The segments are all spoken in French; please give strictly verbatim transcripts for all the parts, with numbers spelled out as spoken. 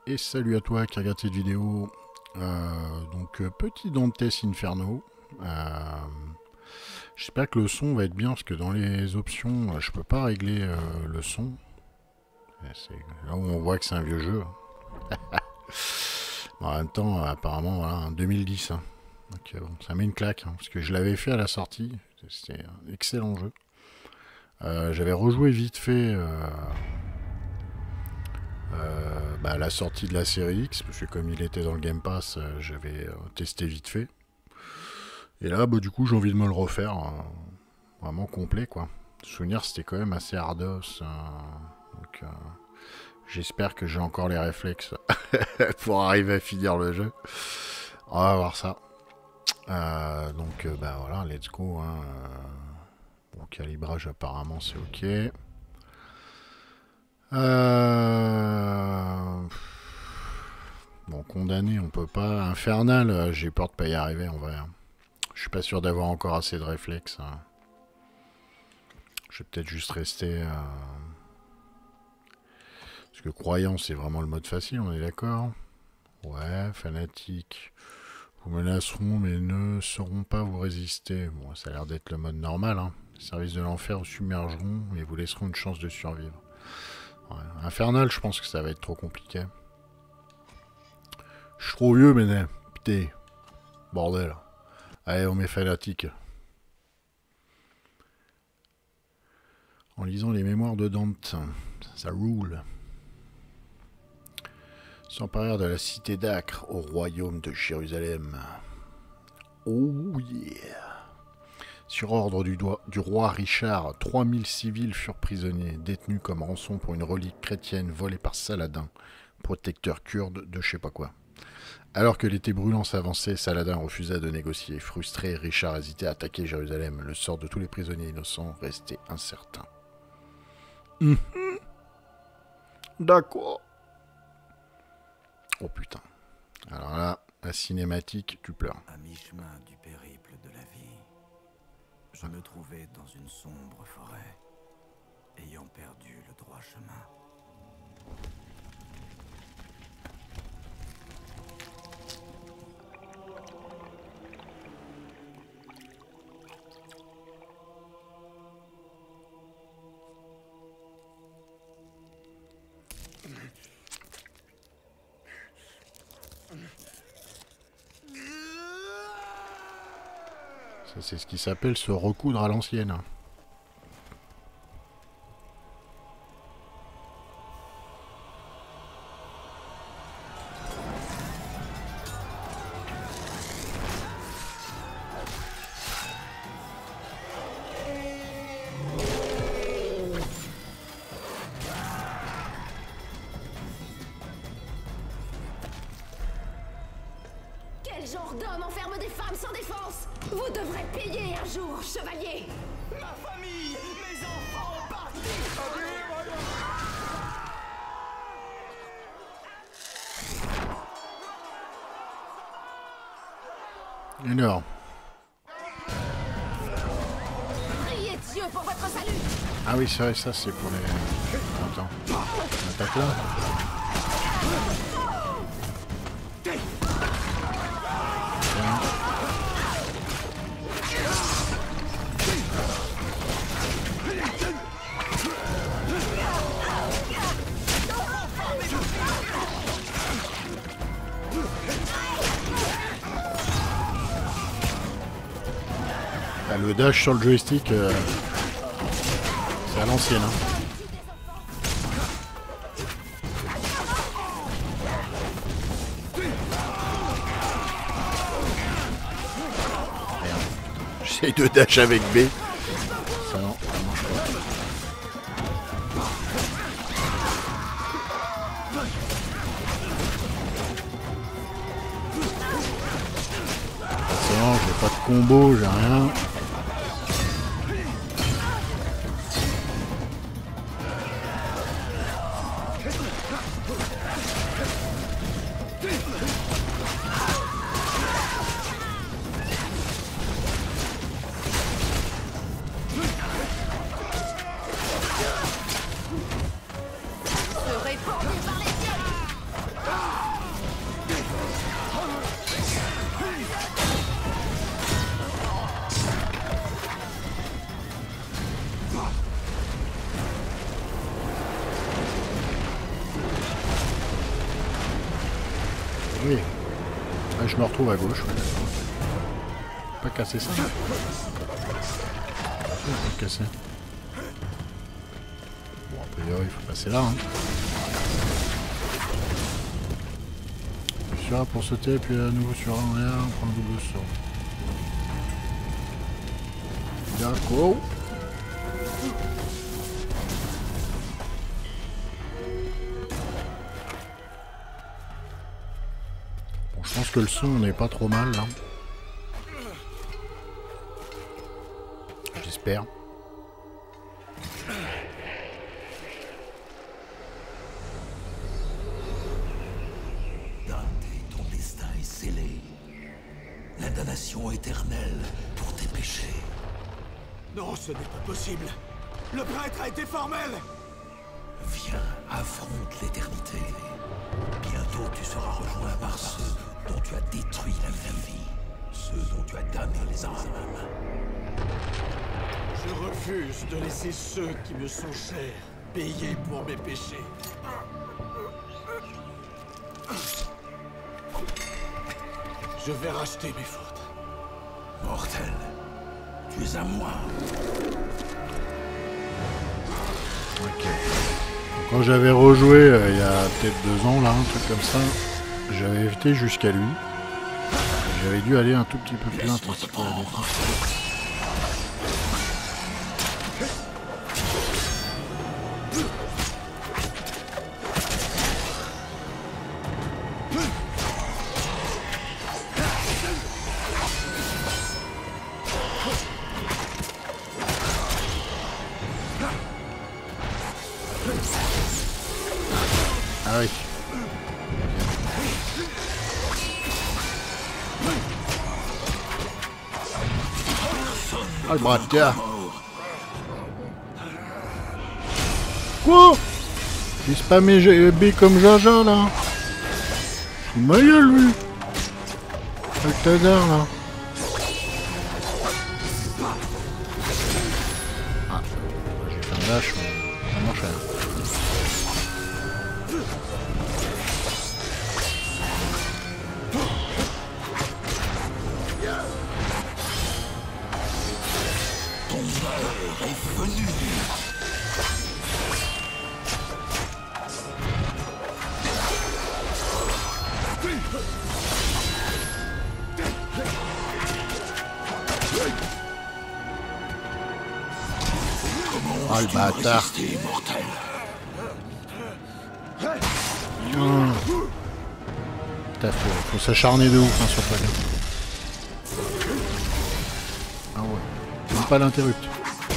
Et salut à toi qui regarde cette vidéo. Euh, donc euh, petit Dantes Inferno. Euh, J'espère que le son va être bien parce que dans les options, euh, je peux pas régler euh, le son. C'est là où on voit que c'est un vieux jeu. Bon, en même temps, euh, apparemment, voilà, en deux mille dix. Hein. Donc euh, bon, ça met une claque hein, parce que je l'avais fait à la sortie. C'était un excellent jeu. Euh, J'avais rejoué vite fait. Euh, Euh, bah, à la sortie de la série X, parce que comme il était dans le Game Pass, euh, j'avais euh, testé vite fait. Et là, bah, du coup, j'ai envie de me le refaire euh, vraiment complet, quoi. Le souvenir, c'était quand même assez hardos. Euh, donc, euh, j'espère que j'ai encore les réflexes pour arriver à finir le jeu. On va voir ça. Euh, donc, euh, bah voilà, let's go. Hein. Bon, calibrage, apparemment, c'est ok. Euh... Bon, condamné, on peut pas. Infernal, euh, j'ai peur de pas y arriver en vrai. Hein. Je suis pas sûr d'avoir encore assez de réflexes. Hein. Je vais peut-être juste rester. Euh... Parce que croyant, c'est vraiment le mode facile, on est d'accord? Ouais, fanatique. Vous menaceront, mais ne sauront pas vous résister. Bon, ça a l'air d'être le mode normal. Hein. Les services de l'enfer vous submergeront et vous laisseront une chance de survivre. Ouais. Infernal, je pense que ça va être trop compliqué. Je suis trop vieux, mais putain, bordel. Allez, on met fanatique. En lisant les mémoires de Dante, ça roule. S'emparer de la cité d'Acre au royaume de Jérusalem. Oh yeah. Sur ordre du, du roi Richard, trois mille civils furent prisonniers, détenus comme rançon pour une relique chrétienne volée par Saladin, protecteur kurde de je sais pas quoi. Alors que l'été brûlant s'avançait, Saladin refusa de négocier. Frustré, Richard hésitait à attaquer Jérusalem. Le sort de tous les prisonniers innocents restait incertain. Mmh. D'accord. Oh putain. Alors là, la cinématique, tu pleures. À mi-chemin du périple de la vie, je me trouvais dans une sombre forêt, ayant perdu le droit chemin. C'est ce qui s'appelle se recoudre à l'ancienne. Quel genre d'homme enferme des femmes sans défense? Vous devrez payer un jour, chevalier. Ma famille, mes enfants partis. Énorme. Priez Dieu pour votre salut. Ah oui, c'est vrai, ça c'est pour les... Attends. On attaque là. Ah, le dash sur le joystick, euh, c'est à l'ancienne. Hein. Merde. J'essaye de dash avec B. Ça non, ça marche pas. C'est bon, j'ai pas de combo, j'ai rien. Oui. Ah, je me retrouve à gauche. Ouais. Pas casser ça. Pas casser. Bon, a priori, il faut passer là. Hein. Sur A pour sauter, puis à nouveau sur A en l'air, on prend le double saut. D'accord. Bon, je pense que le son n'est pas trop mal là. J'espère. La damnation éternelle pour tes péchés. Non, ce n'est pas possible. Le prêtre a été formel. Viens, affronte l'éternité. Bientôt tu seras rejoint par ceux dont tu as détruit la vie, ceux dont tu as damné les âmes. Je refuse de laisser ceux qui me sont chers payer pour mes péchés. Je vais racheter mes fautes. Mortel, tu es à moi. Ok. Quand j'avais rejoué euh, il y a peut-être deux ans, là, un truc comme ça, j'avais évité jusqu'à lui. J'avais dû aller un tout petit peu plus intensif à la défense. Ah oui. Ah le bras de terre. Quoi? J'ai spammé G B comme Jaja là. C'est ma gueule lui. Avec ta dard là. Ah, j'ai fait un lâche, mais ça marche rien. Oh le bâtard. Mmh. Putain, faut, faut s'acharner de ouf hein, sur Pagan. Ah ouais. Même pas l'interrupt.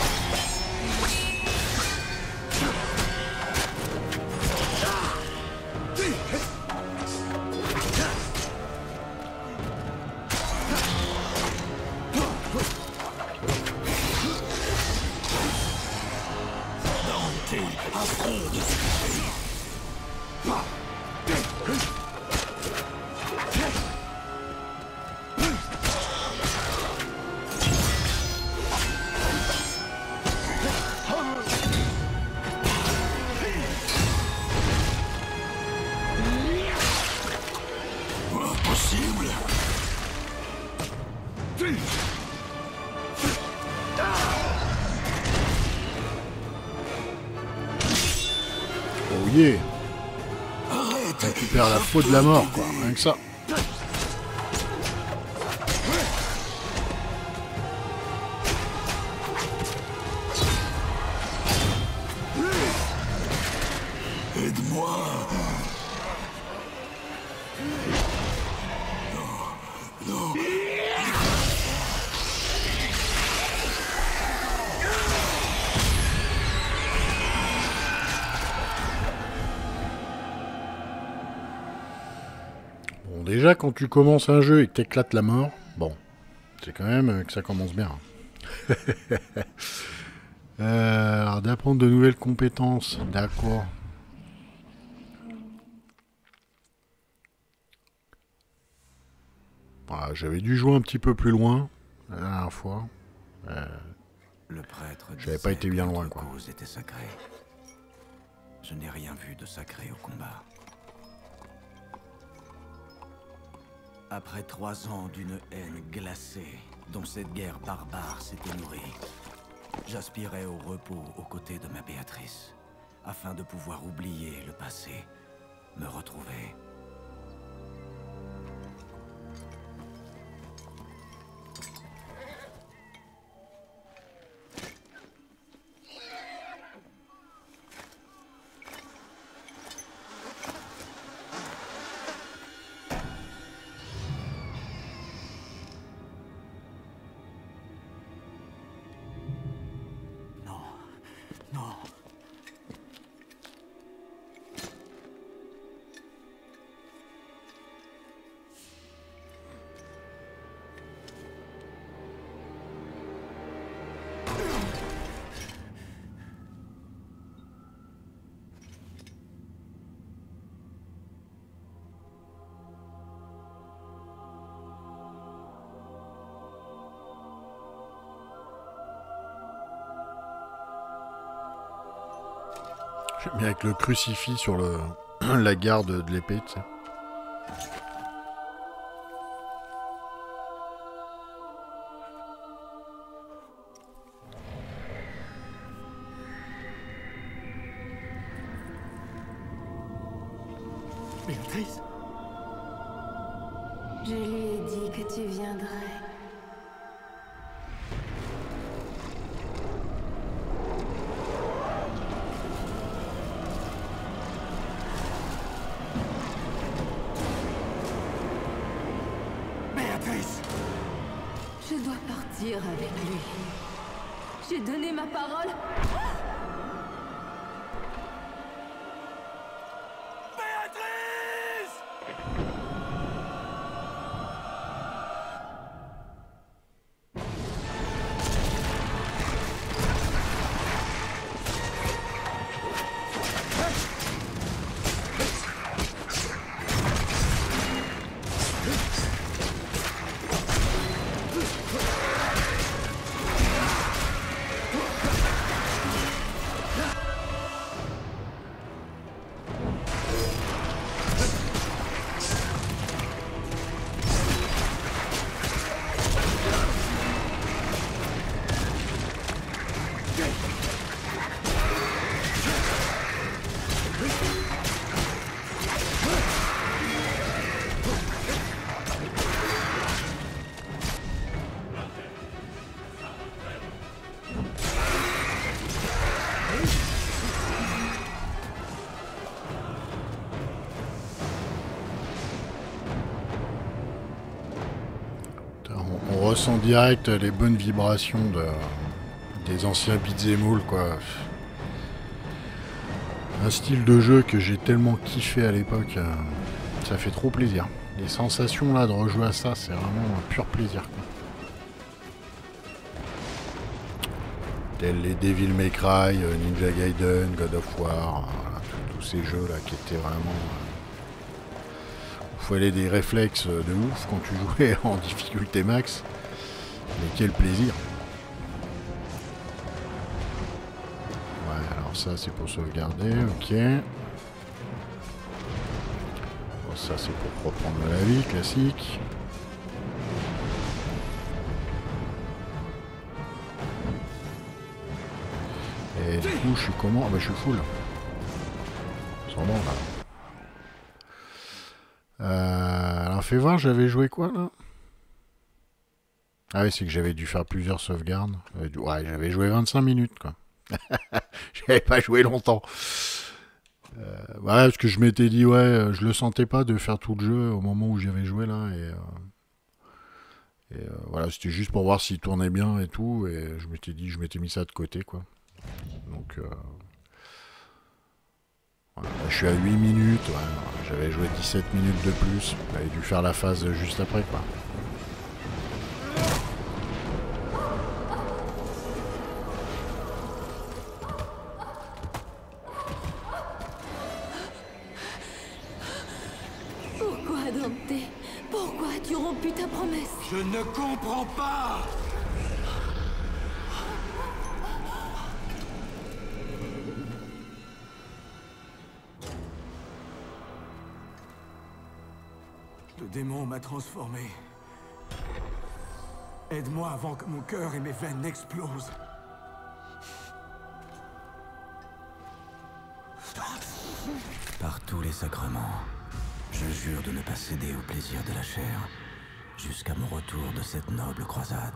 Oh yeah. Récupère la peau de la mort quoi, rien que ça. Aide-moi. Non, non. Bon, déjà, quand tu commences un jeu et que t'éclates la mort, bon, c'est quand même que ça commence bien. euh, alors, d'apprendre de nouvelles compétences, d'accord. Voilà, j'avais dû jouer un petit peu plus loin la dernière fois. Euh, Le prêtre J'avais pas été bien loin, quoi. La cause était sacrée. Je n'ai rien vu de sacré au combat. Après trois ans d'une haine glacée, dont cette guerre barbare s'était nourrie, j'aspirais au repos aux côtés de ma Béatrice, afin de pouvoir oublier le passé, me retrouver. J'aime bien avec le crucifix sur le la garde de l'épée, tu sais. Béatrice? Je lui ai dit que tu viendrais. Béatrice! Je dois partir avec lui. J'ai donné ma parole. On ressent direct les bonnes vibrations de, des anciens beat'em all, quoi. Un style de jeu que j'ai tellement kiffé à l'époque, euh, ça fait trop plaisir. Les sensations là de rejouer à ça, c'est vraiment un pur plaisir, quoi. Tels les Devil May Cry, euh, Ninja Gaiden, God of War, voilà, tous ces jeux là qui étaient vraiment... Euh, il fallait des réflexes de ouf quand tu jouais en difficulté max. Mais quel plaisir. Ouais, alors ça c'est pour sauvegarder, ok. Bon, ça c'est pour reprendre la vie, classique. Et du coup je suis comment? Ah bah je suis full. Sans bon là. Euh, alors fais voir, j'avais joué quoi là? Ah oui, c'est que j'avais dû faire plusieurs sauvegardes. Ouais, j'avais joué vingt-cinq minutes, quoi. J'avais pas joué longtemps. Euh, ouais, parce que je m'étais dit, ouais, je le sentais pas de faire tout le jeu au moment où j'avais joué là. Et, euh, et euh, voilà, c'était juste pour voir s'il tournait bien et tout. Et je m'étais dit, je m'étais mis ça de côté, quoi. Donc, euh, voilà, je suis à huit minutes. Ouais, j'avais joué dix-sept minutes de plus. J'avais dû faire la phase juste après, quoi. Pourquoi as-tu rompu ta promesse? Je ne comprends pas! Le démon m'a transformé. Aide-moi avant que mon cœur et mes veines n'explosent. Par tous les sacrements, je jure de ne pas céder au plaisir de la chair jusqu'à mon retour de cette noble croisade.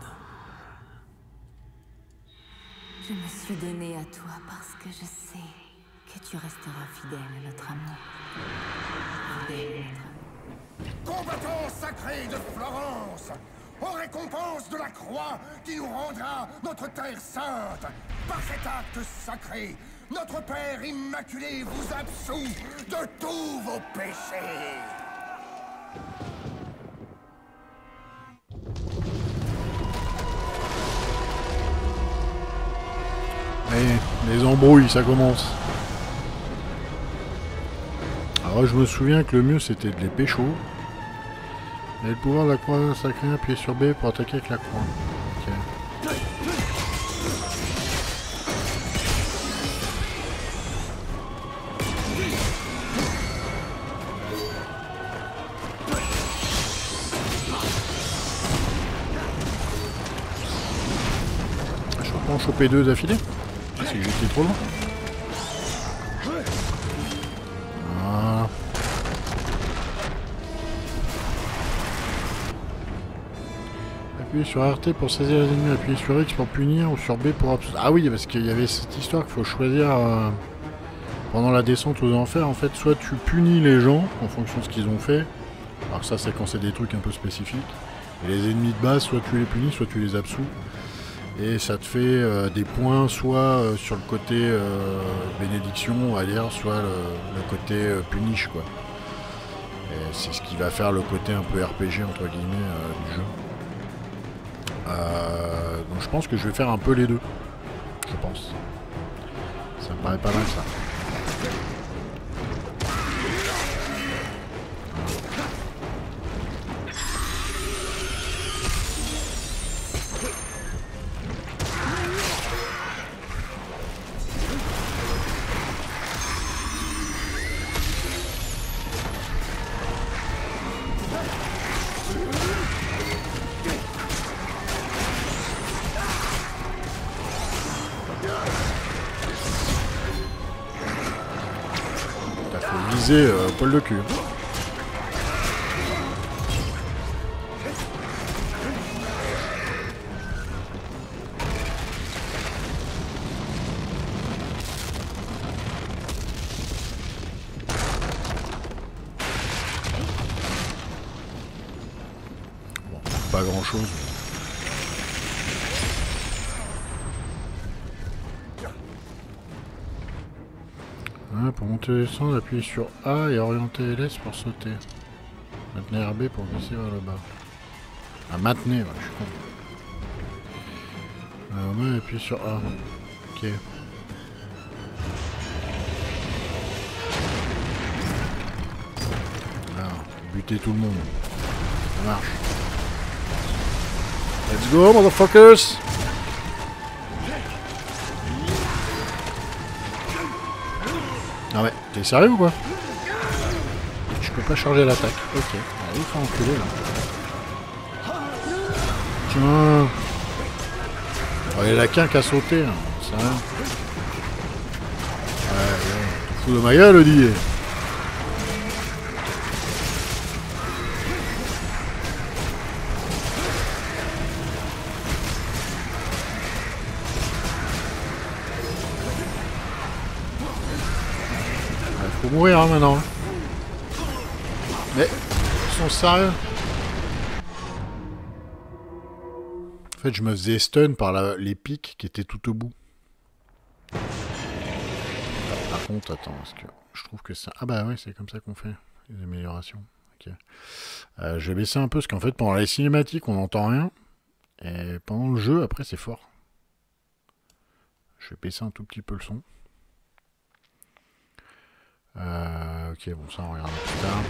Je me suis donnée à toi parce que je sais que tu resteras fidèle à notre amour. Fidèle à notre amour. Combattants sacrés de Florence, aux récompenses de la croix qui nous rendra notre terre sainte. Par cet acte sacré, notre Père Immaculé vous absout de tous vos péchés. Allez, les embrouilles, ça commence. Alors je me souviens que le mieux c'était de les pécho. Et le pouvoir de la croix sacrée, appuyez sur B pour attaquer avec la croix. Ok. Je peux en choper deux d'affilée. C'est que j'étais trop loin. Voilà. Appuyez sur R T pour saisir les ennemis, appuyez sur X pour punir ou sur B pour absorber. Ah oui, parce qu'il y avait cette histoire qu'il faut choisir euh, pendant la descente aux enfers. En fait, soit tu punis les gens en fonction de ce qu'ils ont fait. Alors ça, c'est quand c'est des trucs un peu spécifiques. Et les ennemis de base, soit tu les punis, soit tu les absous. Et ça te fait euh, des points, soit euh, sur le côté euh, bénédiction, on va dire, soit le, le côté euh, punish, quoi. Et c'est ce qui va faire le côté un peu R P G, entre guillemets, euh, du jeu. Euh, donc je pense que je vais faire un peu les deux. Je pense. Ça me paraît pas mal, ça. Euh, Paul le cul. Bon, pas grand chose. Pour monter et descendre, appuyez sur A et orienter L S pour sauter. Maintenez R B pour glisser vers le bas. Ah, maintenez, ouais, je suis con. Alors, on appuie sur A. Ok. Alors, buter tout le monde. Ça marche. Let's go, motherfuckers! Ah ouais, t'es sérieux ou quoi? Je peux pas charger l'attaque. Ok, allez, il faut enculer là. Tiens. Oh, il y a qu'un qui a sauté, hein. C'est rien. Ouais, ouais. Tu fous de ma gueule, le dié. Faut mourir hein, maintenant. Hein. Mais ils sont sérieux. En fait, je me faisais stun par la, les pics qui étaient tout au bout. Par contre, attends, parce que je trouve que ça. Ah bah ouais, c'est comme ça qu'on fait les améliorations. Okay. Euh, je vais baisser un peu parce qu'en fait, pendant les cinématiques, on n'entend rien. Et pendant le jeu, après, c'est fort. Je vais baisser un tout petit peu le son. Euh, ok, bon, ça on regardera plus tard.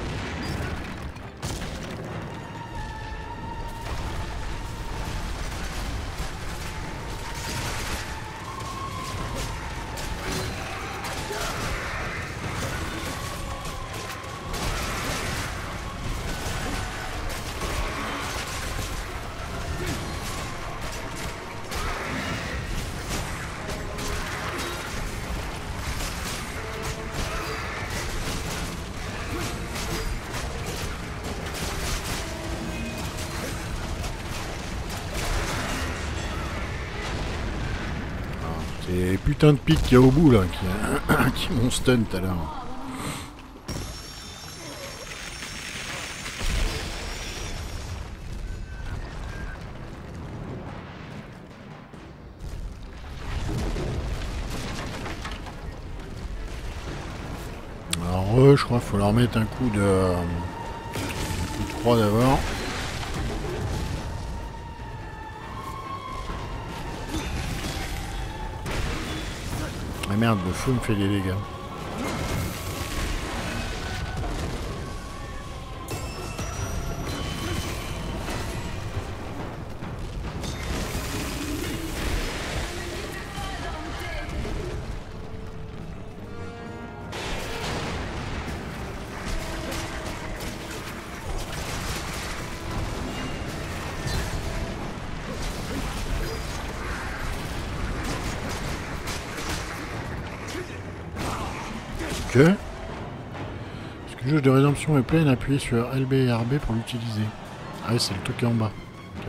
putain de pic qu'il y a au bout là, qui, qui m'ont stun tout à l'heure. Alors eux, je crois qu'il faut leur mettre un coup de, euh, un coup de croix d'abord. Ah merde, le feu me fait des dégâts. Ok. Est-ce que le jeu de rédemption est plein, appuyez sur L B et R B pour l'utiliser. Ah oui, c'est le truc qui est en bas. Okay.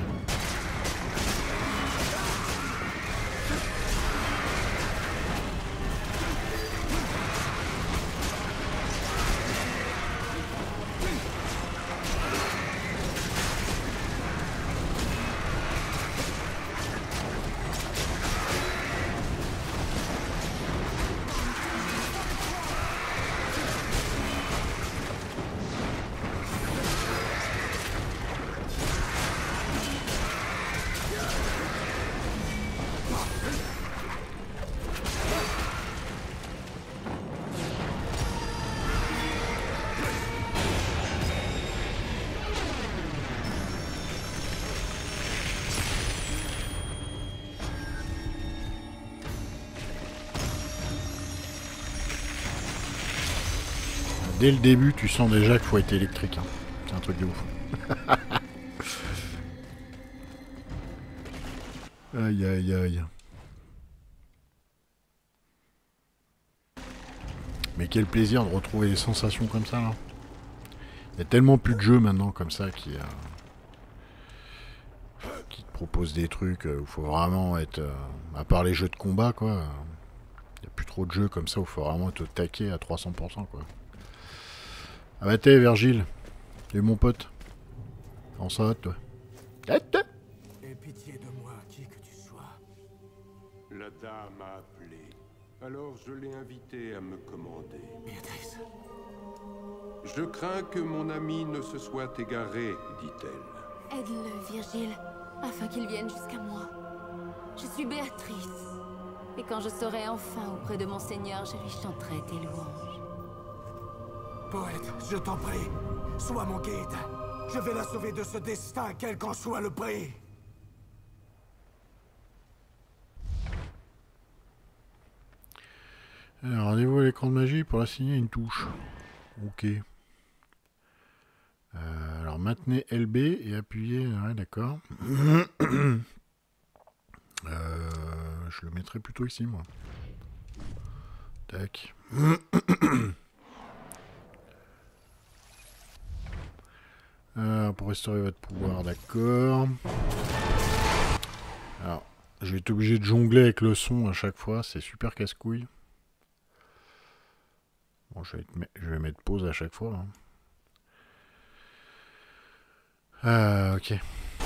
Dès le début, tu sens déjà qu'il faut être électrique. Hein. C'est un truc de ouf. Aïe, aïe, aïe. Mais quel plaisir de retrouver des sensations comme ça, là. Il y a tellement plus de jeux maintenant comme ça qui, euh, qui te proposent des trucs où il faut vraiment être... Euh, à part les jeux de combat, quoi. Il euh, n'y a plus trop de jeux comme ça où il faut vraiment être au taquet à trois cents pour cent, quoi. Ah bah t'es Virgile, t'es mon pote. En ça va toi. Aie pitié de moi, qui que tu sois. La dame a appelé. Alors je l'ai invitée à me commander. Béatrice. Je crains que mon ami ne se soit égaré, dit-elle. Aide-le, Virgile, afin qu'il vienne jusqu'à moi. Je suis Béatrice. Et quand je serai enfin auprès de mon Seigneur, je lui chanterai tes louanges. Poète, je t'en prie, sois mon guide. Je vais la sauver de ce destin, quel qu'en soit le prix. Alors, rendez-vous à l'écran de magie pour assigner une touche. Ok. Euh, alors, maintenez L B et appuyez... Ouais, d'accord. euh, je le mettrai plutôt ici, moi. Tac. Euh, pour restaurer votre pouvoir, d'accord. Alors, je vais être obligé de jongler avec le son à chaque fois, c'est super casse-couille. Bon, je vais, être, je vais mettre pause à chaque fois. Hein. Ah, ok.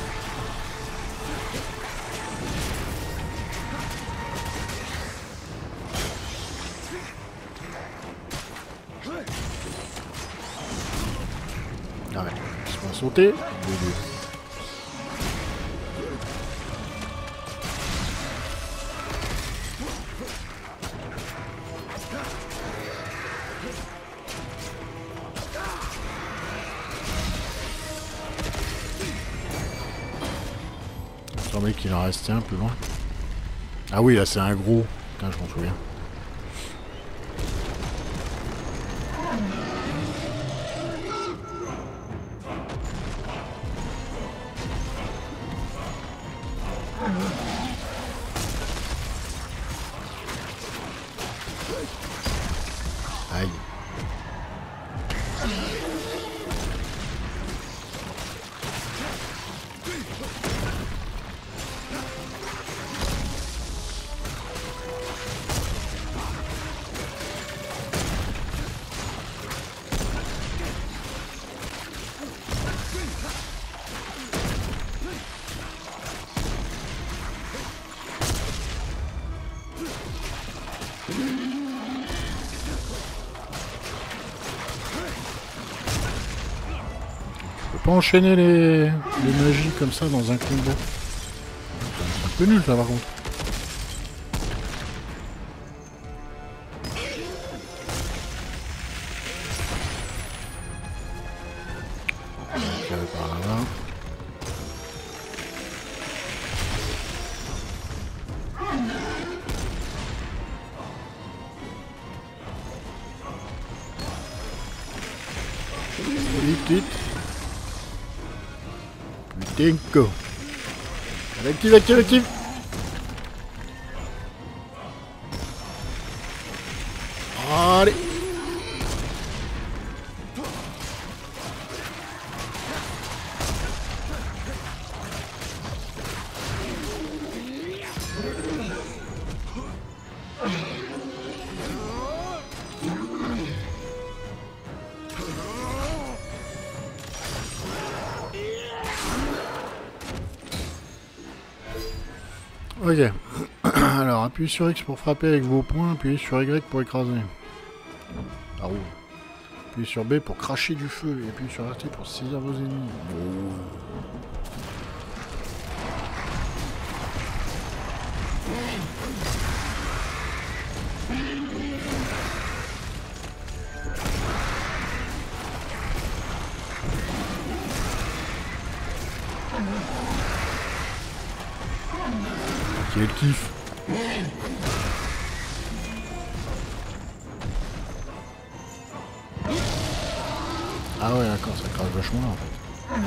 Ah ouais. On va sauter. Il semblait qu'il en restait un plus loin. Ah oui, là c'est un gros. Putain, je m'en souviens. Aïe. pas enchaîner les, les magies comme ça dans un combo. C'est un peu nul ça par contre. Par là-bas. Vite, vite. Putain, co. Active, active, active. Allez. Ok. Alors, appuyez sur X pour frapper avec vos poings, appuyez sur Y pour écraser. Ah roule. Appuyez sur B pour cracher du feu, et appuyez sur R T pour saisir vos ennemis. Oh. Quel kiff. Ah ouais d'accord, ça crache vachement là en fait.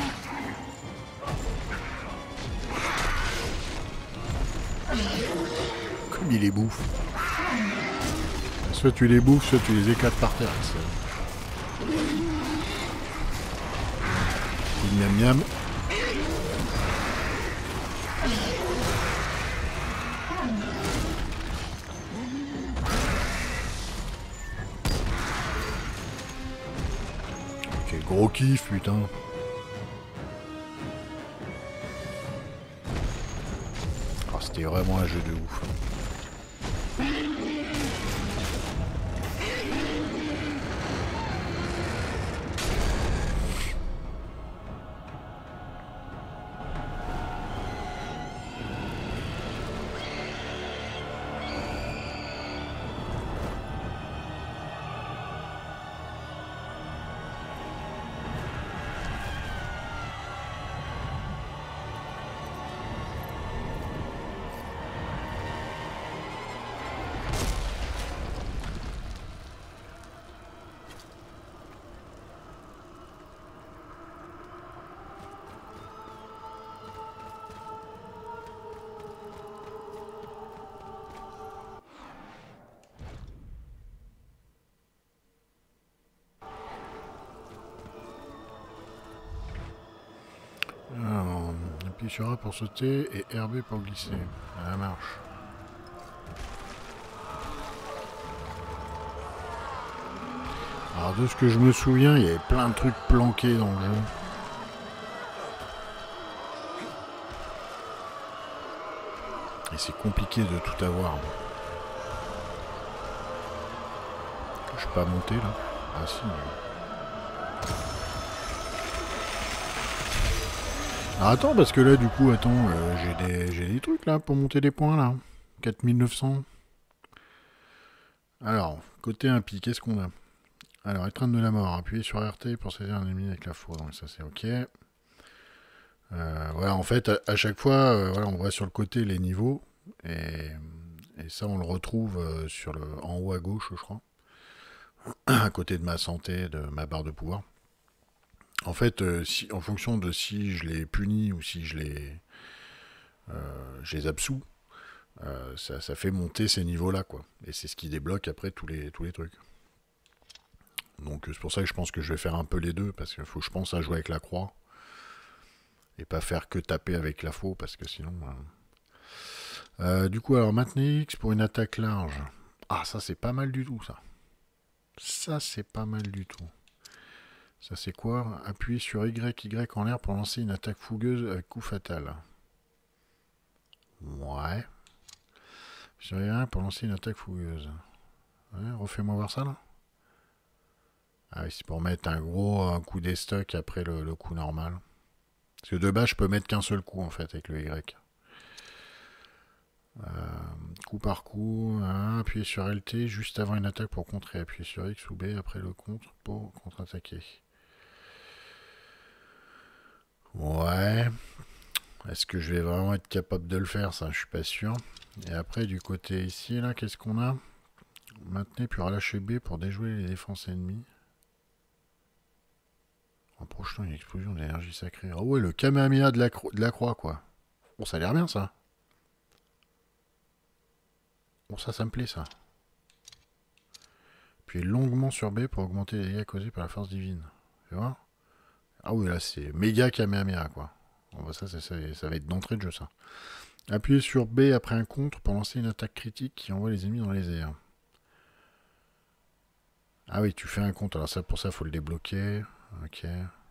Comme il les bouffe. Soit tu les bouffes, soit tu les éclates par terre. Miam miam. Quel gros kiff, putain. Oh, c'était vraiment un jeu de ouf. Alors, appuyez sur A pour sauter et R B pour glisser. À la marche. Alors de ce que je me souviens, il y avait plein de trucs planqués dans le jeu. Et c'est compliqué de tout avoir. Je peux pas monter là. Ah si. Mais... Alors attends, parce que là, du coup, attends, euh, j'ai des, j'ai des trucs là pour monter des points là. quatre mille neuf cents. Alors, côté impie, qu'est-ce qu'on a? Alors, étreinte de la mort. Appuyez sur R T pour saisir un ennemi avec la foudre. Donc ça, c'est ok. Euh, voilà, en fait, à, à chaque fois, euh, voilà, on voit sur le côté les niveaux. Et, et ça, on le retrouve euh, sur le, en haut à gauche, je crois. À côté de ma santé, de ma barre de pouvoir. En fait, euh, si, en fonction de si je les punis ou si je les, euh, je les absous, euh, ça, ça fait monter ces niveaux-là, quoi. Et c'est ce qui débloque après tous les, tous les trucs. Donc c'est pour ça que je pense que je vais faire un peu les deux, parce qu'il faut que je pense à jouer avec la croix. Et pas faire que taper avec la faux, parce que sinon... Euh... Euh, du coup, alors maintenez X pour une attaque large. Ah, ça c'est pas mal du tout, ça. Ça c'est pas mal du tout. Ça c'est quoi? Appuyez sur Y, Y en l'air pour lancer une attaque fougueuse avec coup fatal. Ouais. Sur Y pour lancer une attaque fougueuse. Ouais, refais-moi voir ça là. Ah, c'est pour mettre un gros un coup des stocks après le, le coup normal. Parce que de base, je peux mettre qu'un seul coup, en fait, avec le Y. Euh, coup par coup, hein, appuyer sur L T juste avant une attaque pour contrer. Appuyer sur X ou B après le contre pour contre-attaquer. Ouais. Est-ce que je vais vraiment être capable de le faire? Ça, je suis pas sûr. Et après, du côté ici, là, qu'est-ce qu'on a? Maintenez puis relâchez B pour déjouer les défenses ennemies. En projetant une explosion d'énergie sacrée. Oh ouais, le Kamehameha de la, de la croix, quoi. Bon, ça a l'air bien, ça. Bon, ça, ça me plaît, ça. Puis longuement sur B pour augmenter les dégâts causés par la force divine. Tu vois? Ah oui, là, c'est méga Kamehameha, quoi. Bon, bah ça, ça, ça, ça va être d'entrée de jeu, ça. Appuyez sur B après un contre pour lancer une attaque critique qui envoie les ennemis dans les airs. Ah oui, tu fais un contre. Alors ça, pour ça, il faut le débloquer. Ok.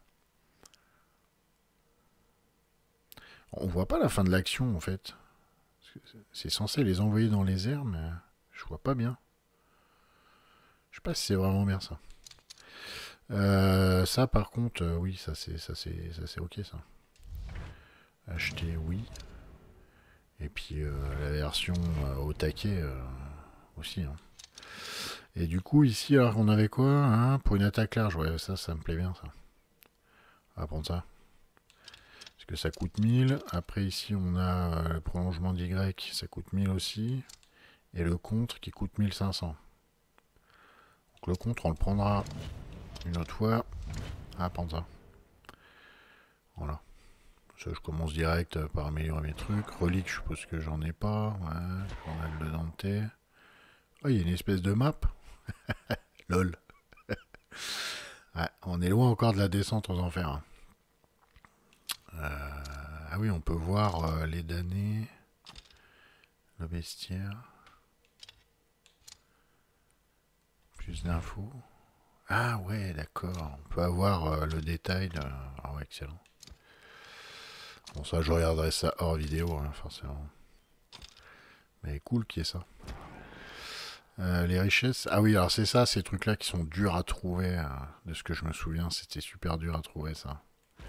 On voit pas la fin de l'action, en fait. C'est censé les envoyer dans les airs, mais je vois pas bien. Je sais pas si c'est vraiment bien, ça. Euh, ça, par contre, euh, oui, ça c'est ça c'est ça c'est ok, ça. Acheter, oui. Et puis euh, la version euh, au taquet euh, aussi. Hein. Et du coup, ici, alors on avait quoi hein, pour une attaque large, ouais, ça, ça me plaît bien, ça. On va prendre ça. Parce que ça coûte mille. Après, ici, on a euh, le prolongement d'Y, ça coûte mille aussi. Et le contre qui coûte mille cinq cents. Donc le contre, on le prendra une autre fois. Ah, prendre ça. Voilà. Ça, je commence direct par améliorer mes trucs. Relique, je suppose que j'en ai pas. Ouais, journal de Dante. Oh, il y a une espèce de map. Lol. Ouais, on est loin encore de la descente aux enfers. Hein. Euh, ah oui, on peut voir euh, les damnés. Le bestiaire. Plus d'infos. Ah ouais, d'accord. On peut avoir euh, le détail. De... Ah ouais, excellent. Bon, ça, je regarderai ça hors vidéo, hein, forcément. Mais cool qu'il y ait ça. Euh, les richesses. Ah oui, alors c'est ça, ces trucs-là qui sont durs à trouver. Euh, de ce que je me souviens, c'était super dur à trouver, ça.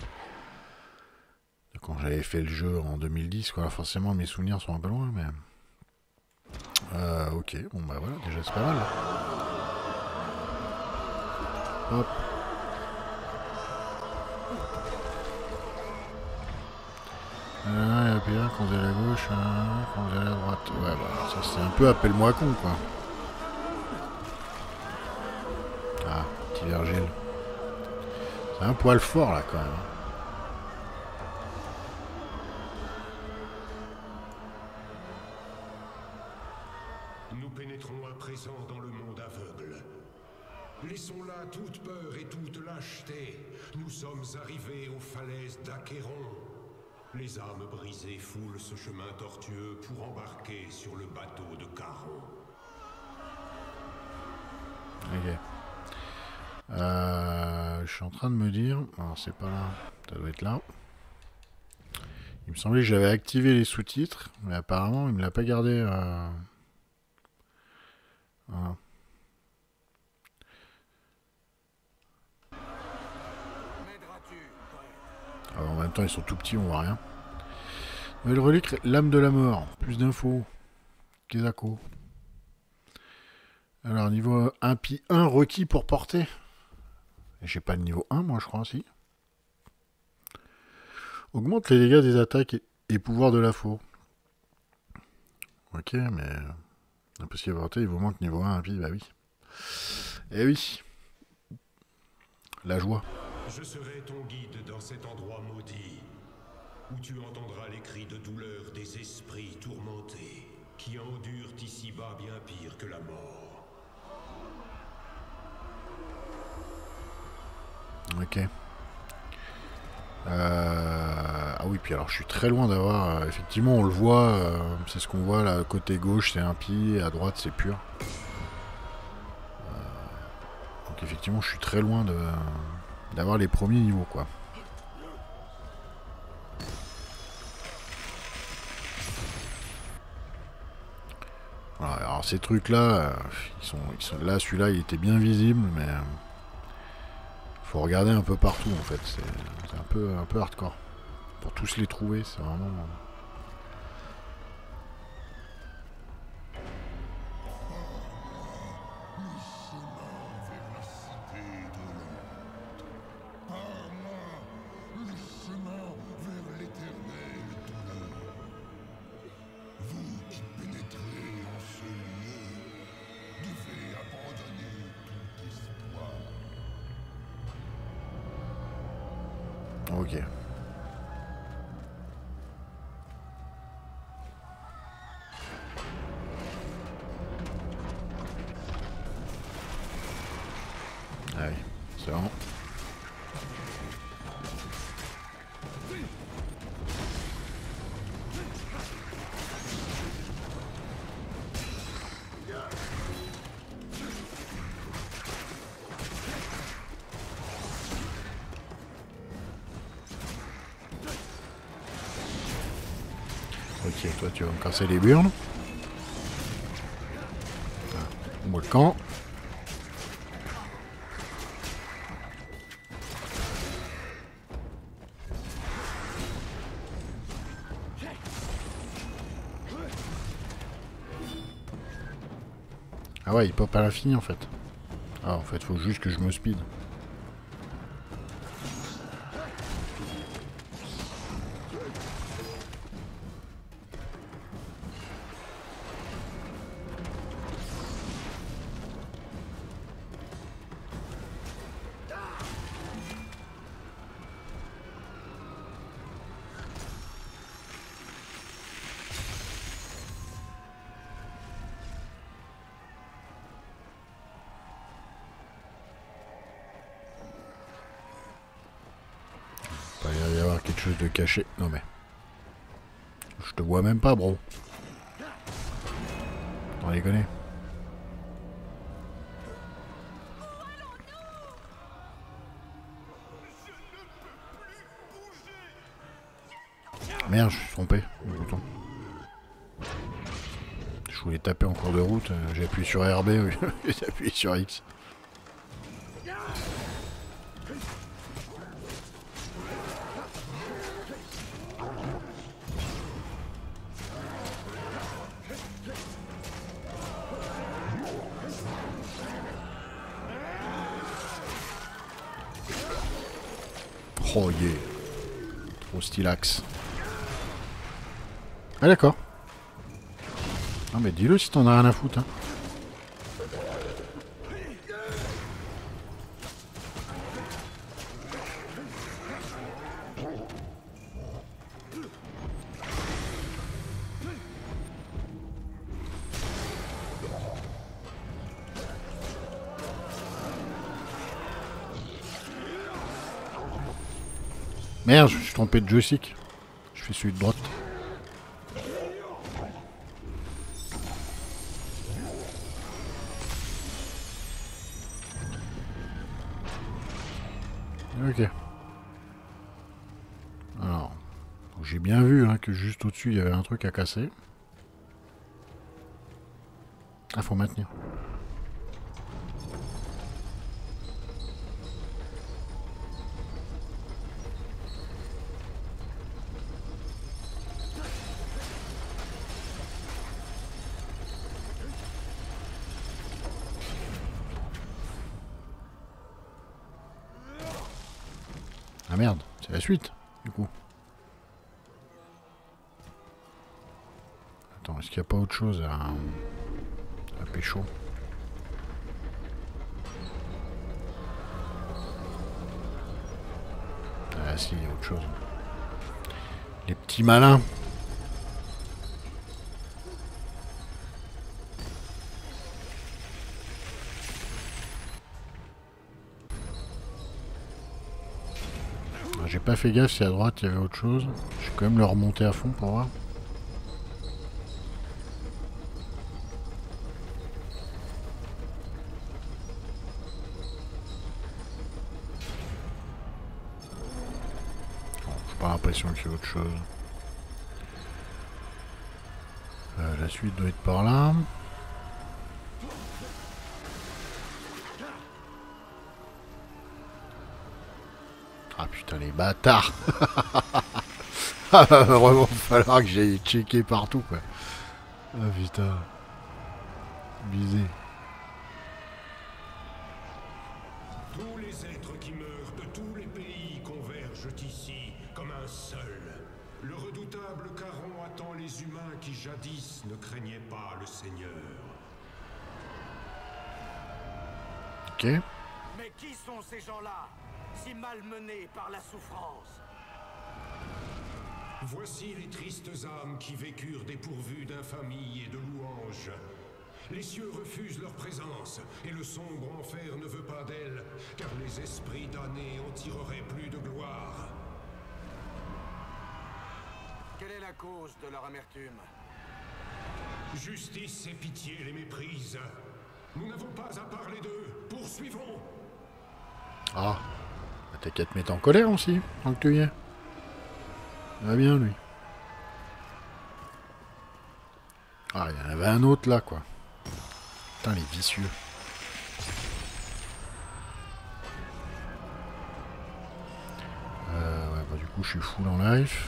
Quand j'avais fait le jeu en deux mille dix, quoi, forcément, mes souvenirs sont un peu loin, mais... Euh, ok, bon bah voilà, déjà c'est pas mal. Hop. Ah, et puis là, quand vous allez à gauche, hein, quand vous allez à droite. Ouais, bah, ça c'est un peu appelle-moi con, quoi. Ah, petit Virgile. C'est un poil fort, là, quand même. Nous pénétrons à présent dans le monde aveugle. Laissons là toute peur et toute lâcheté. Nous sommes arrivés aux falaises d'Acheron. Les âmes brisées foulent ce chemin tortueux pour embarquer sur le bateau de Charon. Ok. Euh, je suis en train de me dire... Alors c'est pas là, ça doit être là. Il me semblait que j'avais activé les sous-titres, mais apparemment il me l'a pas gardé... Euh... Voilà. Alors, en même temps, ils sont tout petits, on voit rien. Nouvelle relique, l'âme de la mort. Plus d'infos. Kezako. Alors, niveau un pi un requis pour porter. J'ai pas le niveau un, moi, je crois, si. Augmente les dégâts des attaques et, et pouvoirs de la faux. Ok, mais... Parce qu'il il vous manque niveau un, pi, bah oui. Eh oui. La joie. Je serai ton guide dans cet endroit maudit, où tu entendras les cris de douleur des esprits tourmentés, qui endurent ici-bas bien pire que la mort. Ok. Euh... Ah oui, puis alors je suis très loin d'avoir... Euh, effectivement, on le voit, euh, c'est ce qu'on voit là, côté gauche c'est un pi, à droite c'est pur. Euh... Donc effectivement, je suis très loin de... d'avoir les premiers niveaux, quoi. Voilà, alors ces trucs là, euh, ils sont, ils sont là, celui-là il était bien visible, mais euh, Faut regarder un peu partout en fait, c'est un peu, un peu hardcore. Pour tous les trouver, c'est vraiment... Ok. Allez, c'est bon. Ok, toi tu vas me casser les burnes. Ah, moi le camp. Ah ouais, il pop à l'infini en fait. Ah en fait, faut juste que je me speed. Il va y avoir quelque chose de caché. Non mais... Je te vois même pas, bro. On les connaît. Merde, je suis trompé. Je voulais taper en cours de route. J'ai appuyé sur R B, j'ai appuyé sur X. Oh yeah. Trop stylax. Ah d'accord. Ah mais dis-le si t'en as rien à foutre. Hein. Merde, je suis trompé de joystick. Je fais celui de droite. Ok. Alors, j'ai bien vu hein, que juste au-dessus, il y avait un truc à casser. Ah, faut maintenir. Ah merde, c'est la suite, du coup. Attends, est-ce qu'il n'y a pas autre chose à, à pécho? Ah si, il y a autre chose. Les petits malins. J'ai pas fait gaffe si à droite il y avait autre chose. Je vais quand même le remonter à fond pour voir. Bon, j'ai pas l'impression qu'il y ait autre chose. Euh, la suite doit être par là. Ah putain, les bâtards. Ah, va vraiment falloir que j'aille checker partout, quoi. Ah putain. Bisé. Tous les êtres qui meurent de tous les pays convergent ici comme un seul. Le redoutable Caron attend les humains qui jadis ne craignaient pas le Seigneur. Ok. Mais qui sont ces gens-là, si malmenés par la souffrance? Voici les tristes âmes qui vécurent dépourvues d'infamie et de louanges. Les cieux refusent leur présence, et le sombre enfer ne veut pas d'elles, car les esprits damnés en tireraient plus de gloire. Quelle est la cause de leur amertume? Justice et pitié les méprisent. Nous n'avons pas à parler d'eux. Poursuivons. Ah. Bah, t'as qu'à te mettre en colère aussi, tant que tu y es. Va bien, lui. Ah, il y en avait un autre là, quoi. Putain, les vicieux. Euh, ouais, bah du coup, je suis full en life.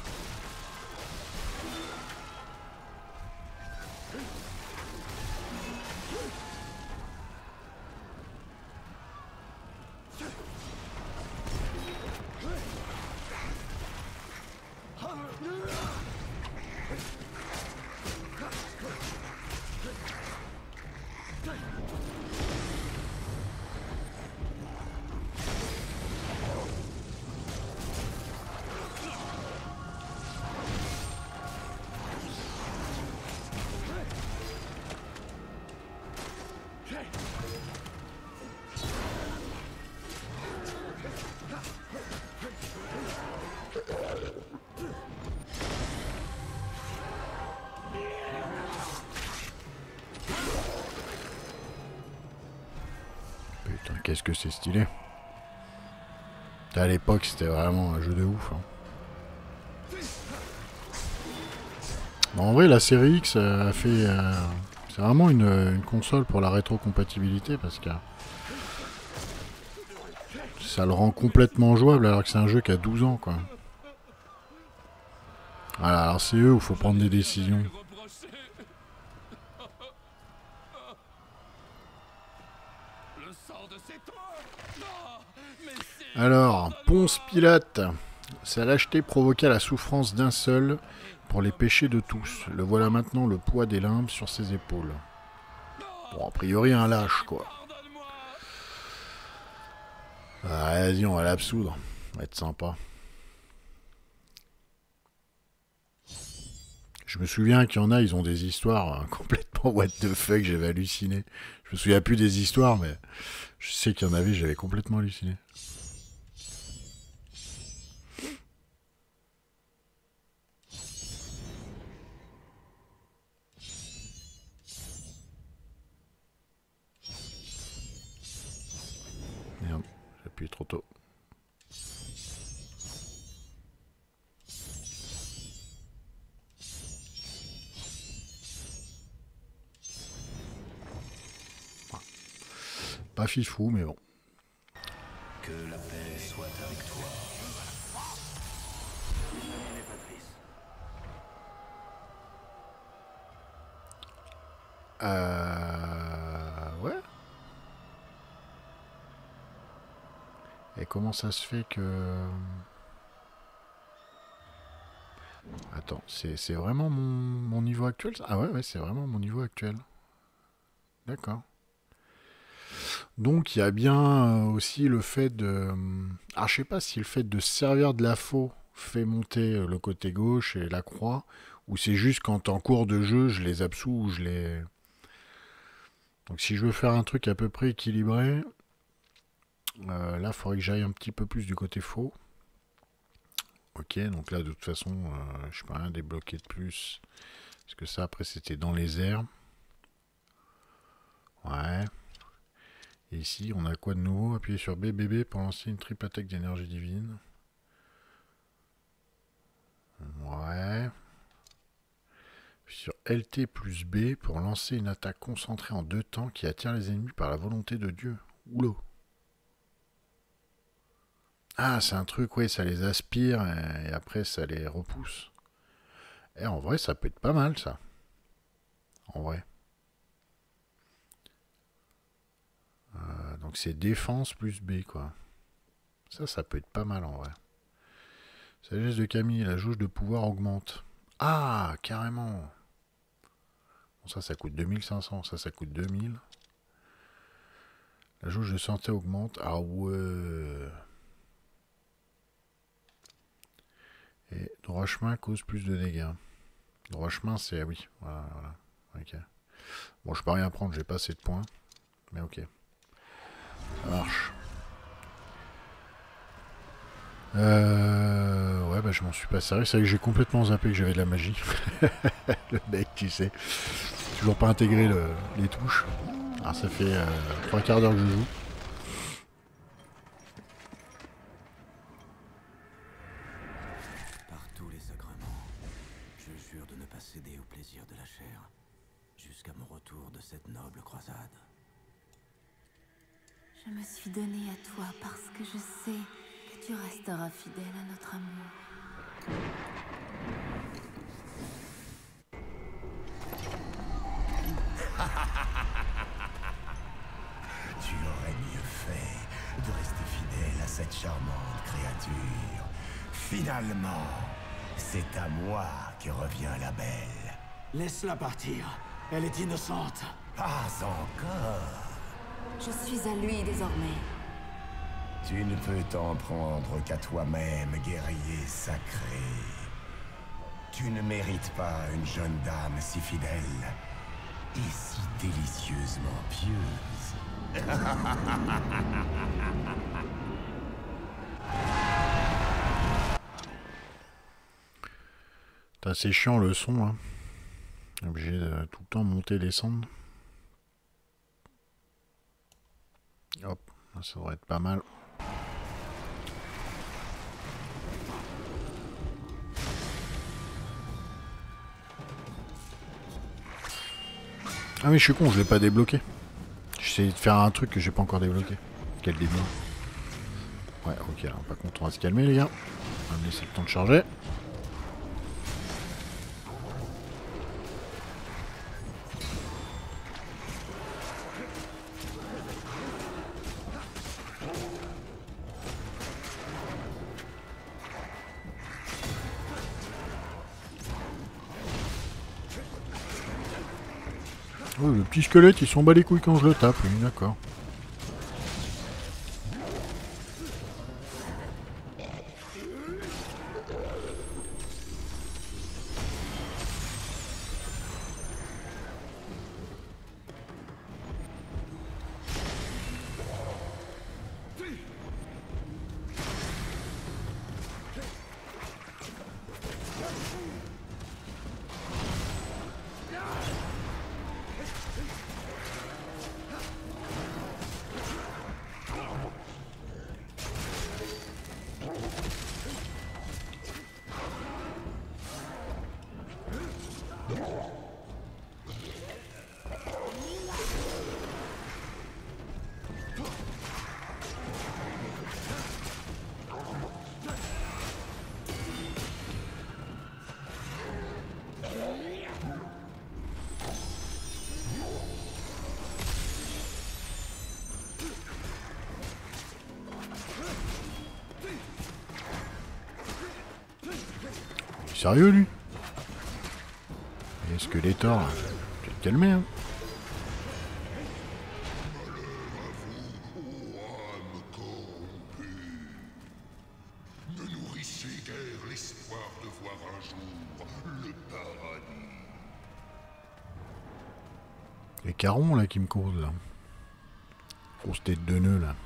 Putain, qu'est-ce que c'est stylé. À l'époque, c'était vraiment un jeu de ouf. Hein. Bon, en vrai, la série X a fait... Euh, c'est vraiment une, une console pour la rétrocompatibilité, parce que... ça le rend complètement jouable, alors que c'est un jeu qui a douze ans, quoi. Voilà, alors c'est eux où il faut prendre des décisions. Alors, Ponce Pilate, sa lâcheté provoqua la souffrance d'un seul pour les péchés de tous. Le voilà maintenant le poids des limbes sur ses épaules. Bon, a priori un lâche, quoi. Ah, vas-y, on va l'absoudre. Ça va être sympa. Je me souviens qu'il y en a, ils ont des histoires hein, complètement what the fuck, j'avais halluciné. Je me souviens plus des histoires, mais je sais qu'il y en avait, j'avais complètement halluciné. Merde, j'ai appuyé trop tôt. Pas fifou, mais bon. Que la paix soit avec toi. Euh... Ouais. Et comment ça se fait que... Attends, c'est vraiment mon, mon niveau actuel ça? Ah ouais, ouais, c'est vraiment mon niveau actuel. D'accord. Donc il y a bien aussi le fait de... Ah, je sais pas si le fait de servir de la faux fait monter le côté gauche et la croix, ou c'est juste quand en cours de jeu je les absous ou je les... Donc si je veux faire un truc à peu près équilibré, euh, là il faudrait que j'aille un petit peu plus du côté faux. Ok, donc là de toute façon euh, je peux rien débloquer de plus, parce que ça après c'était dans les airs. Ouais. Et ici, on a quoi de nouveau? Appuyez sur B B B pour lancer une triple attaque d'énergie divine. Ouais. Sur L T plus B pour lancer une attaque concentrée en deux temps qui attire les ennemis par la volonté de Dieu. Oula. Ah, c'est un truc, oui, ça les aspire et, et après ça les repousse. Et en vrai, ça peut être pas mal, ça. En vrai. Euh, donc c'est défense plus B, quoi. Ça, ça peut être pas mal, en vrai. Sagesse de Camille, la jauge de pouvoir augmente. Ah, carrément. Bon, ça, ça coûte deux mille cinq cents. Ça, ça coûte deux mille. La jauge de santé augmente. Ah ouais. Et droit chemin cause plus de dégâts. Droit chemin, c'est... Ah oui, voilà, voilà. Ok. Bon, je peux rien prendre, j'ai pas assez de points. Mais ok. Ça marche. Euh... Ouais, bah je m'en suis pas servi. C'est vrai que j'ai complètement zappé que j'avais de la magie. Le mec, tu sais. Toujours pas intégré le... les touches. Alors ça fait euh, trois quarts d'heure que je joue. Par tous les sacrements, je jure de ne pas céder au plaisir de la chair, jusqu'à mon retour de cette noble croisade. Je me suis donnée à toi parce que je sais que tu resteras fidèle à notre amour. Tu aurais mieux fait de rester fidèle à cette charmante créature. Finalement, c'est à moi que revient la belle. Laisse-la partir. Elle est innocente. Pas encore. Je suis à lui désormais. Tu ne peux t'en prendre qu'à toi-même, guerrier sacré. Tu ne mérites pas une jeune dame si fidèle et si délicieusement pieuse. C'est assez chiant le son, hein. Obligé de tout le temps monter et descendre. Hop, ça devrait être pas mal. Ah mais je suis con, je l'ai pas débloqué. J'essaie de faire un truc que j'ai pas encore débloqué. Quel début. Ouais, ok, alors par contre on va se calmer les gars. On va me laisser le temps de charger. Oh, le petit squelette, il s'en bat les couilles quand je le tape, oui, d'accord. Sérieux lui? Et Skeletor, tu vas te calmer hein. Ne nourrissez guère l'espoir de voir un jour le paradis. Les carons là qui me causent là. Grosse tête de nœud là.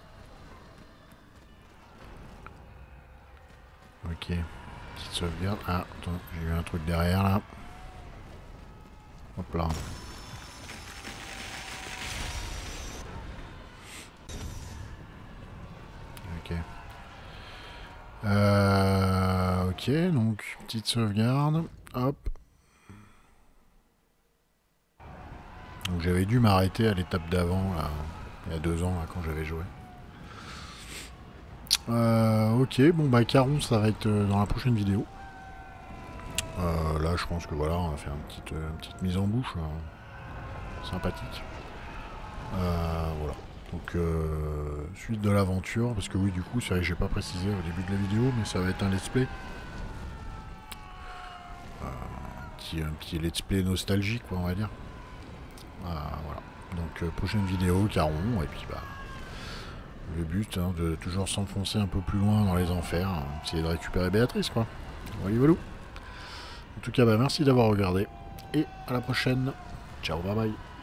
Ok. Petite sauvegarde. Ah, attends, j'ai eu un truc derrière là. Hop là. Ok. Euh, ok, donc petite sauvegarde. Hop. Donc j'avais dû m'arrêter à l'étape d'avant, là, il y a deux ans, là, quand j'avais joué. Euh, ok, bon bah Caron, ça va être dans la prochaine vidéo. Euh, là, je pense que voilà, on a fait une petite, euh, une petite mise en bouche euh, sympathique. Euh, voilà. Donc, euh, suite de l'aventure, parce que oui, du coup, c'est vrai que j'ai pas précisé au début de la vidéo, mais ça va être un let's play. Euh, un, petit, un petit let's play nostalgique, quoi, on va dire. Euh, voilà. Donc, euh, prochaine vidéo, Caron, et puis bah. Le but, hein, de toujours s'enfoncer un peu plus loin dans les enfers, hein, essayer de récupérer Béatrice, quoi. Voilà, voilà. En tout cas, bah, merci d'avoir regardé, et à la prochaine. Ciao, bye bye.